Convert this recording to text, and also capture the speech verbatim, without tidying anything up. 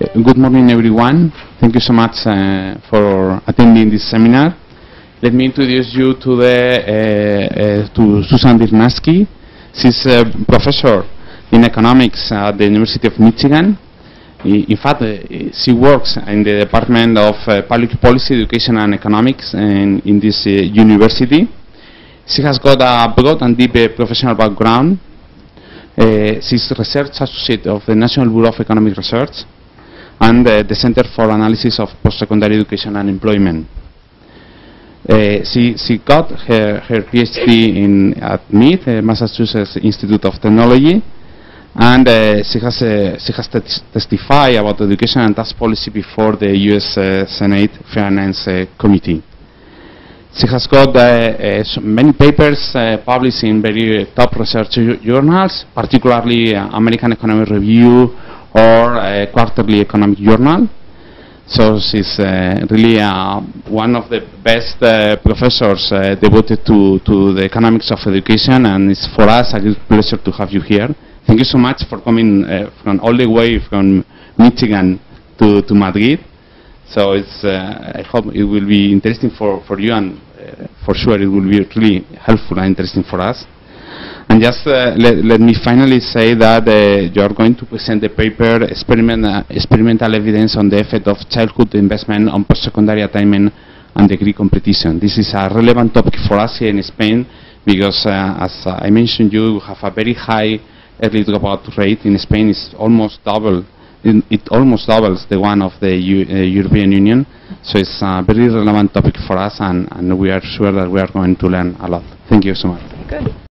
good morning, everyone. Thank you so much uh, for attending this seminar. Let me introduce you to the uh, uh, to Susan Dirnaski. She's a professor in economics at the University of Michigan. In fact, uh, she works in the Department of uh, Public Policy, Education and Economics in, in this uh, university. She has got a broad and deep uh, professional background. Uh, she's research associate of the National Bureau of Economic Research and uh, the Center for Analysis of Post-Secondary Education and Employment. Uh, she, she got her, her PhD in, at M I T, uh, Massachusetts Institute of Technology, and uh, she has, uh, she has testified about education and tax policy before the U S uh, Senate Finance uh, Committee. She has got uh, uh, so many papers uh, published in very uh, top research journals, particularly uh, American Economic Review or uh, Quarterly Economic Journal. So she's uh, really uh, one of the best uh, professors uh, devoted to, to the economics of education, and it's for us a great pleasure to have you here. Thank you so much for coming uh, from all the way from Michigan to, to Madrid. So it's, uh, I hope it will be interesting for, for you, and uh, for sure it will be really helpful and interesting for us. And just uh, let, let me finally say that uh, you are going to present the paper experiment, uh, Experimental Evidence on the Effect of Childhood Investment on Post-Secondary Attainment and Degree Competition. This is a relevant topic for us here in Spain because, uh, as uh, I mentioned, you have a very high early dropout rate in Spain. It's almost double. It almost doubles the one of the U uh, European Union, so it's a very relevant topic for us, and, and we are sure that we are going to learn a lot. Thank you so much. Good.